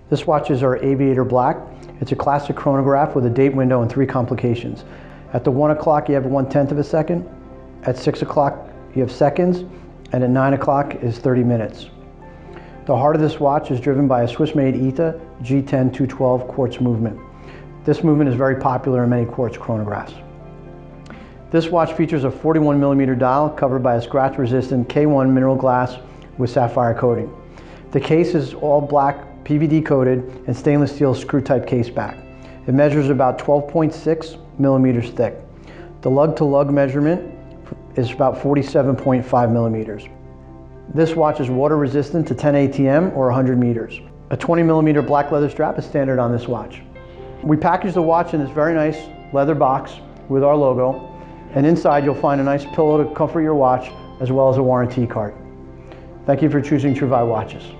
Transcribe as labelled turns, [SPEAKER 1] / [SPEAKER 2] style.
[SPEAKER 1] This watch is our Aviator Black. It's a classic chronograph with a date window and 3 complications. At the 1 o'clock you have 1/10 of a second, at 6 o'clock you have seconds, and at 9 o'clock is 30 minutes. The heart of this watch is driven by a Swiss-made ETA G10-212 quartz movement. This movement is very popular in many quartz chronographs. This watch features a 41mm dial covered by a scratch-resistant K1 mineral glass with sapphire coating. The case is all black PVD coated and stainless steel screw-type case back. It measures about 12.6 millimeters thick. The lug-to-lug measurement is about 47.5 millimeters. This watch is water resistant to 10 ATM or 100 meters. A 20mm black leather strap is standard on this watch. We packaged the watch in this very nice leather box with our logo, and inside you'll find a nice pillow to comfort your watch as well as a warranty card. Thank you for choosing Trouvaille Watches.